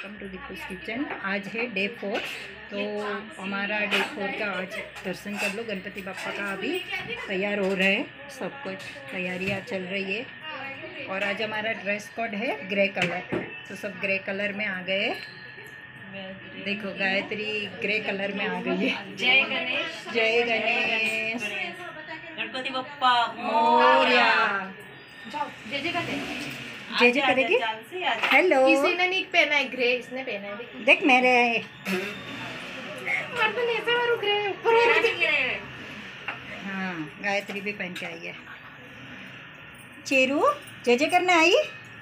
Welcome to Deepu's kitchen. आज है day 4, तो हमारा डे 4 का आज दर्शन कर लो। गणपति बापा का अभी तैयार हो रहे हैं, सब कुछ तैयारियां चल रही है। और आज हमारा ड्रेस कोड है ग्रे कलर, तो सब ग्रे कलर में आ गए। देखो गायत्री ग्रे कलर में आ गई है। जय गणेश, जय गणेश, गणपति बप्पा मोरया। जाओ जय जय करते। जय जय करेगी। हेलो, किसी ने नहीं पहना है ग्रे, इसने पहना है। देख मेरे मर्दन ऐसे मारू ग्रे ऊपर। हाँ, गायत्री भी पहन के आई है। चेरू जय जय करने आई।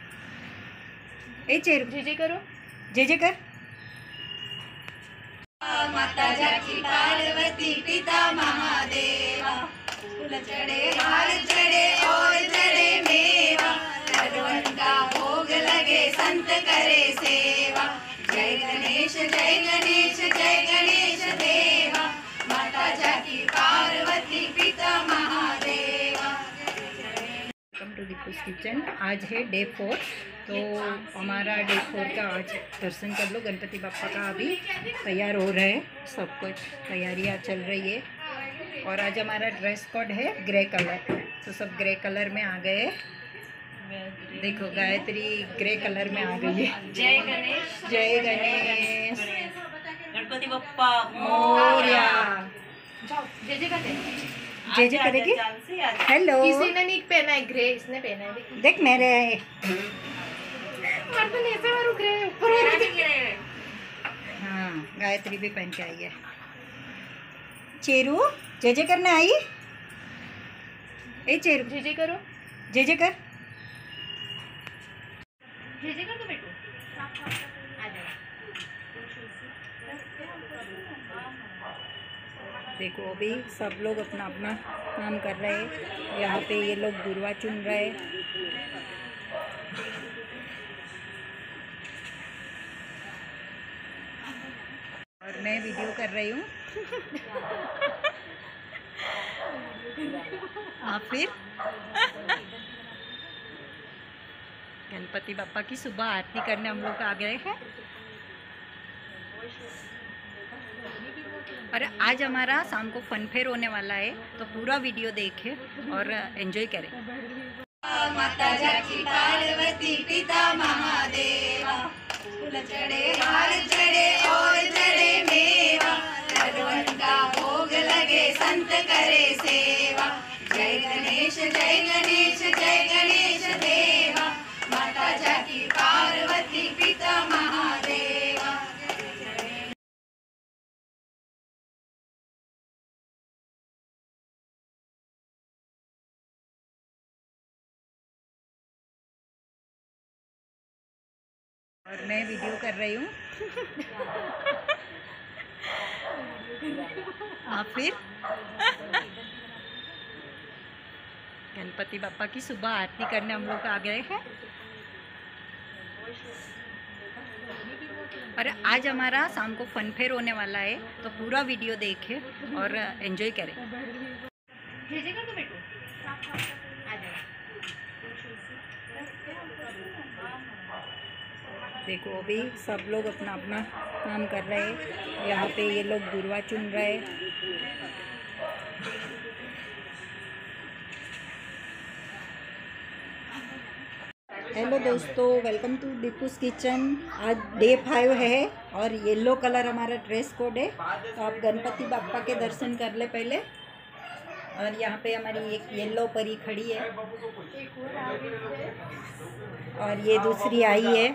ए चेरू जय जय करो, जय जय कर। माता जाकी पार्वती पिता महादेवा, फूल चढ़े हार चढ़े और चढ़े मेवा, लड्डुअन का भोग लगे संत करे सेवा। जय गणेश जय गणेश जय गणेश देवा, माता जाकी पार्वती पिता Mahadeva. Welcome to Deepu's kitchen. आज है डे 4, तो हमारा डे 4 का आज दर्शन कर लो। गणपति बापा का अभी तैयार हो रहे हैं, सब कुछ तैयारियां चल रही है। और आज हमारा ड्रेस कोड है ग्रे कलर, तो सब ग्रे कलर में आ गए। देखो गायत्री ग्रे कलर में आ गई है। जय गणेश, जय गणेश, गणपति बप्पा मोरया। जाओ जय जय करते। जय जय करेगी। हेलो, किसी ने नहीं पहना है ग्रे, इसने पहना है। देख मेरे मर्दन ऐसे मारू ग्रे ऊपर। हाँ, गायत्री भी पहन के आई है। चेरू जय जय करने आई। ए चेरू जय जय करो, जय जय कर। जय जय कर दो बेटू। आ जाओ। देखो अभी सब लोग अपना अपना काम कर रहे हैं। यहाँ पे ये लोग गुरवा चुन रहे हैं। और मैं वीडियो कर रही हूँ। आप फिर गणपति बापा की सुबह आरती करने हम लोग आ गए हैं। और आज हमारा शाम को फन फेयर होने वाला है, तो पूरा वीडियो देखें और एंजॉय करें। माता जाकी पार्वती पिता महादेवा, फूल चढ़े हार चढ़े और चढ़े मेवा, लड्डुअन का भोग लगे संत करे सेवा। जय गणेश जय गणेश जय गणेश देवा, माता जाकी पार्वती पिता महादेवा। और मैं वीडियो कर रही हूँ। आप फिर गणपति बापा की सुबह आरती करने हम लोग आ गए हैं। और आज हमारा शाम को फन फेयर होने वाला है, तो पूरा वीडियो देखें और एंजॉय करें। जय जय कर दो बेटू। आ जाओ। देखो अभी सब लोग अपना अपना काम कर रहे हैं। यहाँ पे ये लोग गुरवा चुन रहे हैं। हेलो दोस्तों, वेलकम टू दीपूस किचन। आज डे 5 है और येलो कलर हमारा ड्रेस कोड है, तो आप गणपति बापा के दर्शन कर ले पहले। और यहाँ पे हमारी एक येलो परी खड़ी है और ये दूसरी आई है।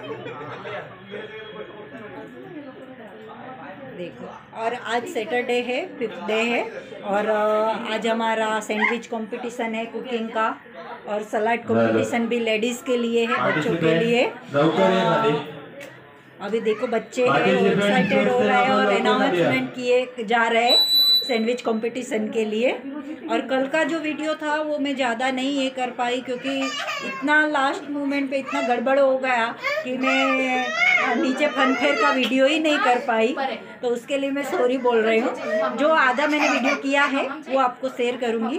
देखो, और आज सैटरडे है, 5th डे है। और आज हमारा सैंडविच कंपटीशन है कुकिंग का, और सलाद कंपटीशन भी लेडीज़ के लिए है, बच्चों के लिए। अभी देखो बच्चे एक्साइटेड हो रहे हैं और अनाउंसमेंट किए जा रहे हैं सैंडविच कंपटीशन के लिए। और कल का जो वीडियो था वो मैं ज़्यादा नहीं ये कर पाई, क्योंकि इतना लास्ट मोमेंट पे इतना गड़बड़ हो गया कि मैं नीचे फन फेयर का वीडियो ही नहीं कर पाई, तो उसके लिए मैं सॉरी बोल रही हूँ। जो आधा मैंने वीडियो किया है वो आपको शेयर करूँगी।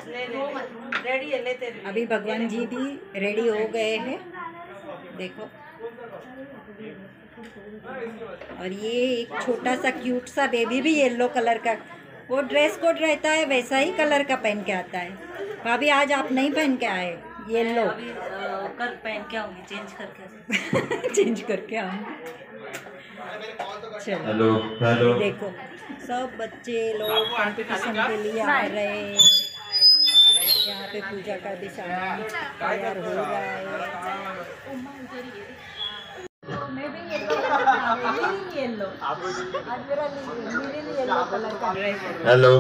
अभी भगवान जी भी रेडी हो गए हैं, देखो। और ये एक छोटा सा क्यूट सा बेबी भी येलो कलर का, वो ड्रेस कोड रहता है वैसा ही कलर का पहन के आता है। भाभी आज आप नहीं पहन के आए येलो? कल पहन के आऊंगी, चेंज करके चेंज करके आऊंगी। चलो हेलो हेलो, देखो सब बच्चे लोग कंपटीशन के लिए आ रहे हैं। यहाँ पे पूजा का भी सामान तैयार हो रहा है। मैं भी येलो आज मेरा येलो कलर का ड्रेस है। हेलो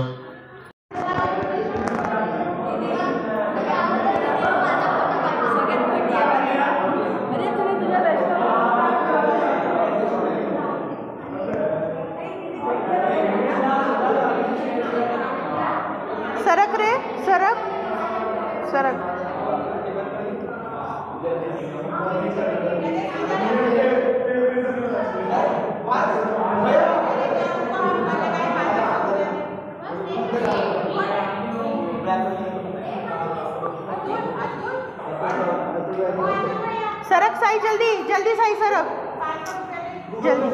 सरक रे, सरक सरक। सरक साई, जल्दी जल्दी साई, सरक जल्दी।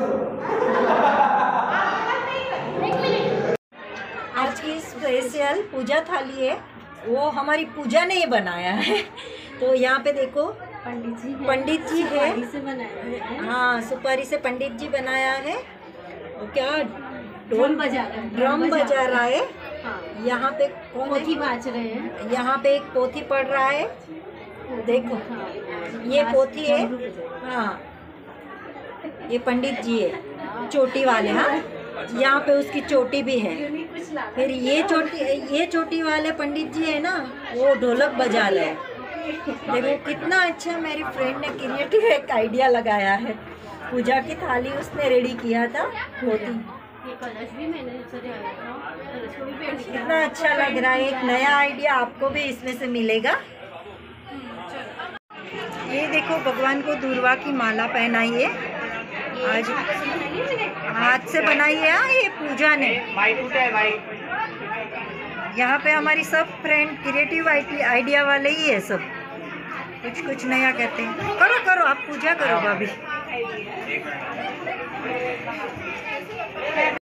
आज की स्पेशल पूजा थाली है, वो हमारी पूजा ने ये बनाया है। तो यहाँ पे देखो पंडित जी है, हाँ सुपारी से पंडित जी बनाया है। और क्या ड्रम बजा रहा है। यहाँ पे पोथी बाज रहे हैं, यहाँ पे एक पोथी पढ़ रहा है। देखो ये पोथी है, हाँ ये पंडित जी है चोटी वाले। हाँ यहाँ पे उसकी चोटी भी है। फिर ये चोटी वाले पंडित जी है ना, वो ढोलक बजा रहे हैं। देखो कितना अच्छा मेरी फ्रेंड ने क्रिएटिव एक आइडिया लगाया है। पूजा की थाली उसने रेडी किया था, पोथी। कितना अच्छा लग रहा है, एक नया आइडिया आपको भी इसमें से मिलेगा। ये देखो भगवान को दूर्वा की माला पहनाई है, आज हाथ से बनाई है। ये पूजा ने। यहाँ पे हमारी सब फ्रेंड क्रिएटिव आइडिया वाले ही है, सब कुछ नया करते हैं। करो करो आप पूजा करो भाभी।